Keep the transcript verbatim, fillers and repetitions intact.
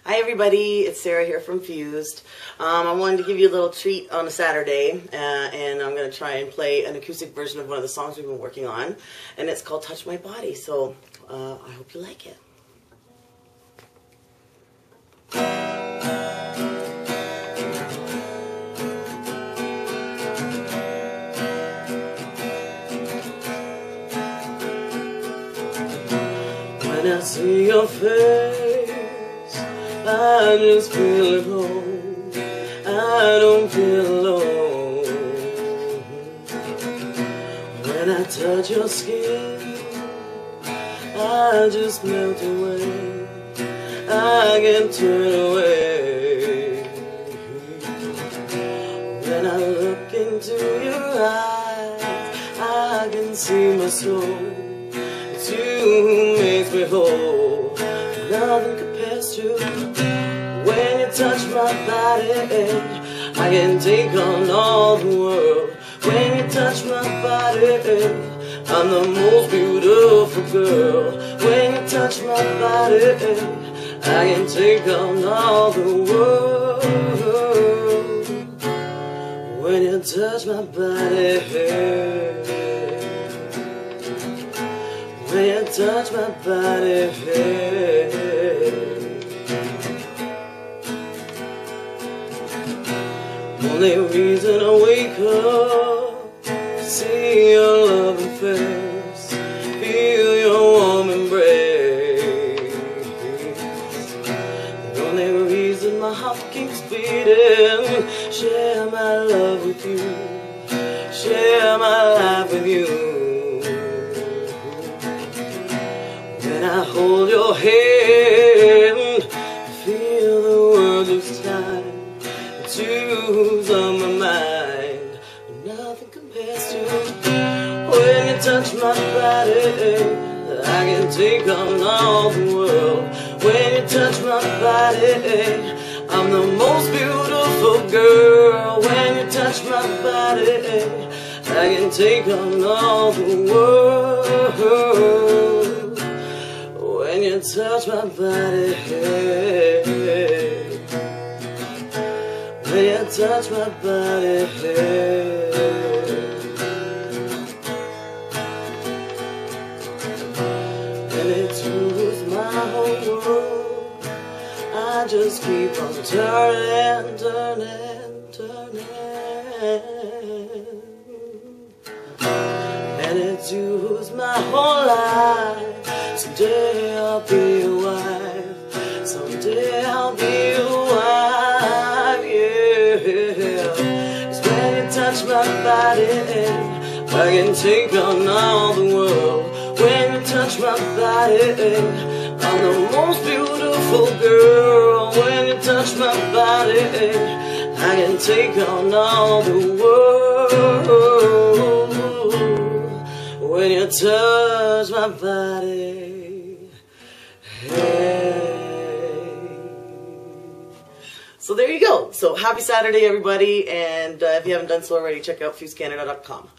Hi everybody, it's Sarah here from Fused. Um, I wanted to give you a little treat on a Saturday, uh, and I'm going to try and play an acoustic version of one of the songs we've been working on, and it's called Touch My Body, so uh, I hope you like it. When I see your face, I just feel at home. I don't feel alone. When I touch your skin, I just melt away. I can turn away. When I look into your eyes, I can see my soul. It's you who makes me whole. Nothing compares to when you touch my body. I can take on all the world. When you touch my body, I'm the most beautiful girl. When you touch my body, I can take on all the world. When you touch my body, when you touch my body, only reason I wake up to see your loving face, feel your warm embrace. The only reason my heart keeps beating, share my love with you, share my life with you. When I hold your hand, feel the world looks time. Who's on my mind, nothing compares to when you touch my body. I can take on all the world. When you touch my body, I'm the most beautiful girl. When you touch my body, I can take on all the world. When you touch my body, when you touch my body, and it moves my whole world. I just keep on turning, turning, turning, and it moves my whole life. Someday I'll be a wife, someday I'll be a wife. Touch my body, I can take on all the world. When you touch my body, I'm the most beautiful girl. When you touch my body, I can take on all the world. When you touch my body, hey. So there you go. So happy Saturday, everybody, and uh, if you haven't done so already, check out fuse canada dot com.